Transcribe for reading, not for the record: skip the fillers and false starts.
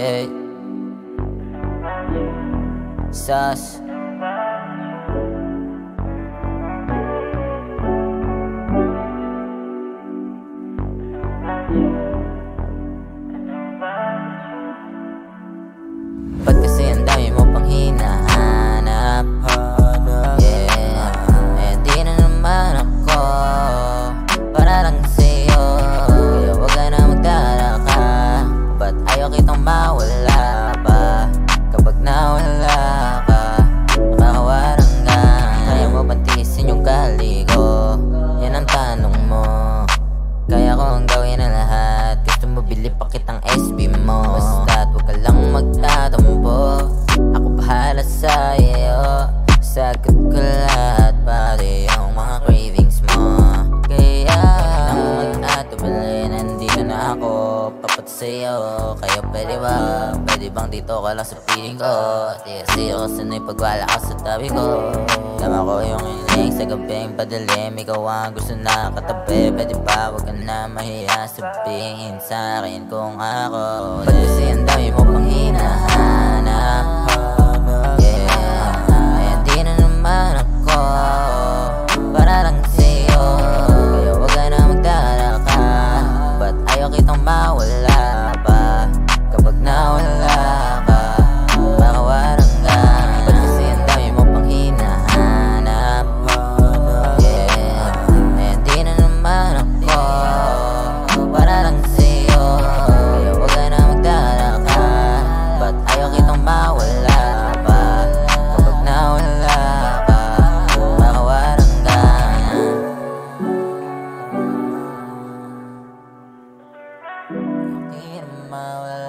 Hey, Sas. Ba't kasi ang dami mo pang hinahanap? Yeah, eh di na naman ako para lang sa'yo. Kaya wag ka na magdaraka. Ba't ayaw kitang mawala pa? Kapag nawala ka, nakakawarang ka. Kaya mo bang tiisin yung gali ko? Yan ang tanong mo. Kaya ko ang gawin ang lahat. Gusto mo bili pa kitang SB mo. Basta't wag ka lang magtatampo. Ako bahala sa'yo. Sagot ko lahat, pati yung mga cravings mo. Kaya wag lang mag-atubili, nandito na ako papat sa'yo. Kaya pwede bang dito ka lang sa piling ko? Di kasi ako sanay pag wala ka sa tabi ko. Tama ko yung hiling sa gabing padilim. Ikaw ang gusto na katabi. Pwede ba wag ka na mahiya sabihin sa'kin kung ako. Ba't kasi ang dami mo pang hinahanap? Yeah, eh di na naman ako para lang sa'yo. Kaya wag ka na magdaraka. Ba't ayaw kitang mawala pa? Kapag nawala ka, makawarang ka. Ba't kasi ang dami mo pang hinahanap? Yeah, eh di na naman ako para lang sa'yo. Kaya wag ka na magdaraka. Ba't ayaw kitang mawala pa? Kapag nawala ka, makawarang ka. Di na mawala